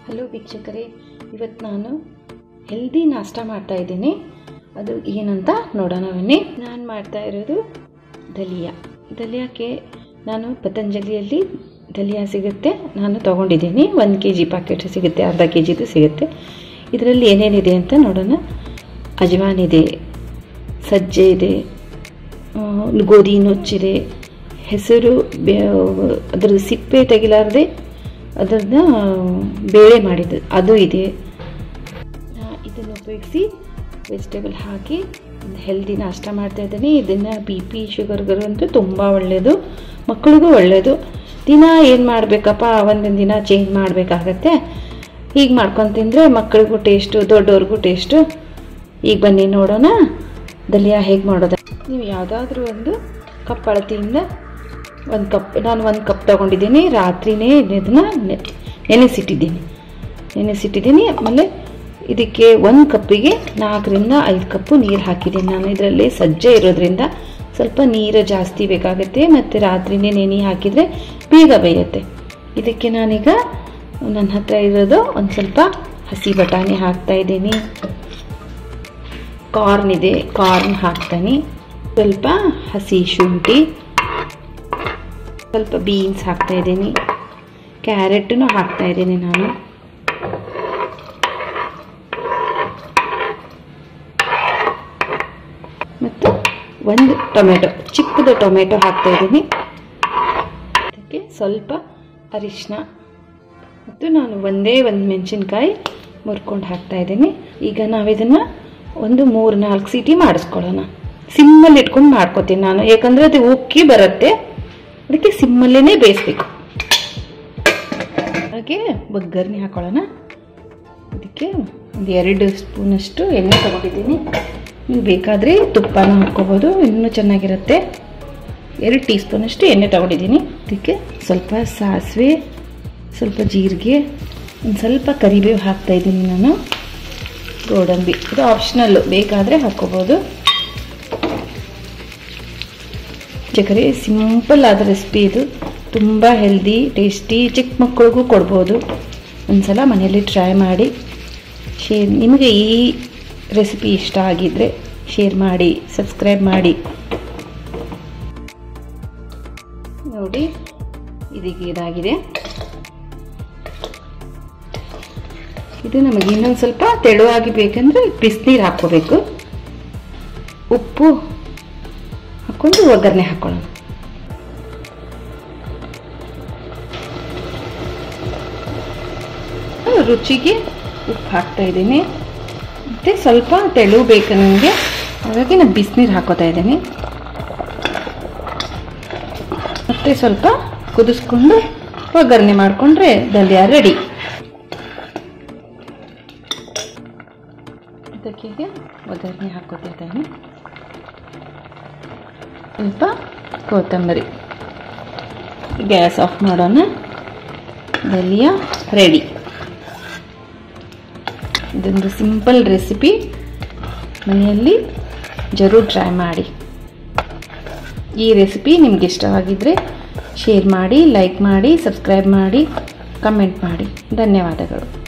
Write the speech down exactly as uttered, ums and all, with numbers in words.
Hello ವೀಕ್ಷಕರೇ, ಇವತ್ತು ನಾನು ಹೆಲ್ದಿ ನಾಷ್ಟ ಮಾಡ್ತಾ ಇದ್ದೀನಿ. ಅದು ಏನಂತ ನೋಡೋಣ ಬನ್ನಿ. ನಾನು ಮಾಡ್ತಾ ಇರೋದು ದಲಿಯಾ. ದಲಿಯಾಕ್ಕೆ ನಾನು ಪತಂಜಲಿಯಲ್ಲಿ ದಲಿಯಾ ಸಿಗುತ್ತೆ, ನಾನು ತೊಗೊಂಡಿದ್ದೀನಿ. ಒಂದು ಕೆ ಜಿ ಪ್ಯಾಕೆಟ್ ಸಿಗುತ್ತೆ, ಅರ್ಧ ಕೆ ಜಿದು ಸಿಗುತ್ತೆ. ಇದರಲ್ಲಿ ಏನೇನಿದೆ ಅಂತ ನೋಡೋಣ. ಅಜ್ವಾನ್ ಇದೆ, ಸಜ್ಜೆ ಇದೆ, ಗೋಧಿ ನುಚ್ಚಿದೆ, ಹೆಸರು ಅದರದ್ದು ಸಿಪ್ಪೆ ತೆಗಿಲಾರದೆ ಅದನ್ನು ಬೇಳೆ ಮಾಡಿದ್ದು ಅದು ಇದೆ. ಇದನ್ನು ಉಪಯೋಗಿಸಿ ವೆಜಿಟೇಬಲ್ ಹಾಕಿ ಹೆಲ್ದಿ ನಾಷ್ಟ ಮಾಡ್ತಾ ಇದ್ದೀನಿ. ಇದನ್ನು ಬಿ ಪಿ ಶುಗರ್ಗರಂತೂ ತುಂಬ ಒಳ್ಳೆಯದು, ಮಕ್ಕಳಿಗೂ ಒಳ್ಳೆಯದು. ದಿನ ಏನು ಮಾಡಬೇಕಪ್ಪ, ಒಂದೊಂದು ದಿನ ಚೇಂಜ್ ಮಾಡಬೇಕಾಗತ್ತೆ. ಹೀಗೆ ಮಾಡ್ಕೊಂಡು ತಿಂದರೆ ಮಕ್ಕಳಿಗೂ ಟೇಸ್ಟು, ದೊಡ್ಡವ್ರಿಗೂ ಟೇಸ್ಟು. ಈಗ ಬನ್ನಿ ನೋಡೋಣ ದಲಿಯಾ ಹೇಗೆ ಮಾಡೋದು. ನೀವು ಯಾವುದಾದ್ರೂ ಒಂದು ಕಪ್ ಅಳತೆಯಿಂದ ಒಂದು ಕಪ್, ನಾನು ಒಂದು ಕಪ್ ತೊಗೊಂಡಿದ್ದೀನಿ. ರಾತ್ರಿನೇ ಇದನ್ನು ನೆನೆಸಿಟ್ಟಿದ್ದೀನಿ ನೆನೆಸಿಟ್ಟಿದ್ದೀನಿ ಆಮೇಲೆ ಇದಕ್ಕೆ ಒಂದು ಕಪ್ಪಿಗೆ ನಾಲ್ಕರಿಂದ ಐದು ಕಪ್ಪು ನೀರು ಹಾಕಿದ್ದೀನಿ. ನಾನು ಇದರಲ್ಲಿ ಸಜ್ಜೆ ಇರೋದ್ರಿಂದ ಸ್ವಲ್ಪ ನೀರು ಜಾಸ್ತಿ ಬೇಕಾಗುತ್ತೆ, ಮತ್ತು ರಾತ್ರಿನೇ ನೆನೆ ಹಾಕಿದರೆ ಬೇಗ ಬೇಯುತ್ತೆ. ಇದಕ್ಕೆ ನಾನೀಗ ನನ್ನ ಹತ್ರ ಇರೋದು ಒಂದು ಸ್ವಲ್ಪ ಹಸಿ ಬಟಾಣಿ ಹಾಕ್ತಾಯಿದ್ದೀನಿ. ಕಾರ್ನ್ ಇದೆ, ಕಾರ್ನ್ ಹಾಕ್ತಾನೆ. ಸ್ವಲ್ಪ ಹಸಿ ಶುಂಠಿ, ಸ್ವಲ್ಪ ಬೀನ್ಸ್ ಹಾಕ್ತಾ ಇದ್ದೀನಿ. ಕ್ಯಾರೆಟನ್ನು ಹಾಕ್ತಾ ಇದ್ದೀನಿ ನಾನು. ಮತ್ತು ಒಂದು ಟೊಮೆಟೊ, ಚಿಕ್ಕದು ಟೊಮೆಟೊ ಹಾಕ್ತಾ ಇದ್ದೀನಿ. ಅದಕ್ಕೆ ಸ್ವಲ್ಪ ಅರಿಶಿನ ಮತ್ತು ನಾನು ಒಂದೇ ಒಂದು ಮೆಣಸಿನ್ಕಾಯಿ ಮುರ್ಕೊಂಡು ಹಾಕ್ತಾ ಇದ್ದೀನಿ. ಈಗ ನಾವಿದನ್ನು ಒಂದು ಮೂರು ನಾಲ್ಕು ಸೀಟಿ ಮಾಡಿಸ್ಕೊಳ್ಳೋಣ. ಸಿಮ್ಮಲ್ಲಿ ಇಟ್ಕೊಂಡು ಮಾಡ್ಕೋತೀನಿ ನಾನು, ಯಾಕಂದರೆ ಅದು ಉಕ್ಕಿ ಬರುತ್ತೆ, ಅದಕ್ಕೆ ಸಿಮ್ಮಲ್ಲೇ ಬೇಯಿಸ್ಬೇಕು. ಹಾಗೆ ಒಗ್ಗರಣೆ ಹಾಕೊಳ್ಳೋಣ. ಇದಕ್ಕೆ ಒಂದು ಎರಡು ಸ್ಪೂನಷ್ಟು ಎಣ್ಣೆ ತಗೊಂಡಿದ್ದೀನಿ. ನೀವು ಬೇಕಾದರೆ ತುಪ್ಪನ ಹಾಕ್ಕೋಬೋದು, ಇನ್ನೂ ಚೆನ್ನಾಗಿರುತ್ತೆ. ಎರಡು ಟೀ ಸ್ಪೂನಷ್ಟು ಎಣ್ಣೆ ತಗೊಂಡಿದ್ದೀನಿ. ಇದಕ್ಕೆ ಸ್ವಲ್ಪ ಸಾಸಿವೆ, ಸ್ವಲ್ಪ ಜೀರಿಗೆ, ಒಂದು ಸ್ವಲ್ಪ ಕರಿಬೇವು ಹಾಕ್ತಾಯಿದ್ದೀನಿ ನಾನು. ಗೋಡಂಬಿ ಇದು ಆಪ್ಷನಲ್ಲು, ಬೇಕಾದರೆ ಹಾಕ್ಕೋಬೋದು. ಚಕ್ಕರೆ ಸಿಂಪಲ್ ಆದ ರೆಸಿಪಿ ಇದು, ತುಂಬ ಹೆಲ್ದಿ, ಟೇಸ್ಟಿ, ಚಿಕ್ಕ ಮಕ್ಕಳಿಗೂ ಕೊಡ್ಬೋದು. ಒಂದ್ಸಲ ಮನೆಯಲ್ಲಿ ಟ್ರೈ ಮಾಡಿ. ಶೇರ್ ನಿಮಗೆ ಈ ರೆಸಿಪಿ ಇಷ್ಟ ಆಗಿದ್ದರೆ ಶೇರ್ ಮಾಡಿ, ಸಬ್ಸ್ಕ್ರೈಬ್ ಮಾಡಿ. ನೋಡಿ ಇದೀಗ ಇದಾಗಿದೆ. ಇದು ನಮಗೆ ಇನ್ನೊಂದು ಸ್ವಲ್ಪ ತೆಳುವಾಗಿ ಬೇಕಂದರೆ ಬಿಸಿನೀರು ಹಾಕ್ಕೋಬೇಕು. ಉಪ್ಪು ಹಾಕ್ಕೊಂಡು ಒಗ್ಗರಣೆ ಹಾಕೊಳ್ಳೋಣ. ರುಚಿಗೆ ಉಪ್ಪು ಹಾಕ್ತಾ ಇದ್ದೀನಿ. ಮತ್ತು ಸ್ವಲ್ಪ ತೆಳು ಬೇಕು ನನಗೆ, ಹಾಗಾಗಿ ನಾನು ಬಿಸಿನೀರು ಹಾಕೋತಾ ಇದ್ದೀನಿ. ಮತ್ತು ಸ್ವಲ್ಪ ಕುದಿಸ್ಕೊಂಡು ಒಗ್ಗರಣೆ ಮಾಡಿಕೊಂಡ್ರೆ ದಲಿಯಾ ರೆಡಿ. ಇದಕ್ಕೆ ಒಗ್ಗರಣೆ ಹಾಕೋತಾ ಇದ್ದೀನಿ. ಸ್ವಲ್ಪ ಕೊತ್ತಂಬರಿ. ಗ್ಯಾಸ್ ಆಫ್ ಮಾಡೋಣ. ದಲಿಯಾ ರೆಡಿ. ಇದೊಂದು ಸಿಂಪಲ್ ರೆಸಿಪಿ, ಮನೆಯಲ್ಲಿ ಜರೂರು ಟ್ರೈ ಮಾಡಿ. ಈ ರೆಸಿಪಿ ನಿಮ್ಗೆ ಇಷ್ಟವಾಗಿದ್ದರೆ ಶೇರ್ ಮಾಡಿ, ಲೈಕ್ ಮಾಡಿ, ಸಬ್ಸ್ಕ್ರೈಬ್ ಮಾಡಿ, ಕಮೆಂಟ್ ಮಾಡಿ. ಧನ್ಯವಾದಗಳು.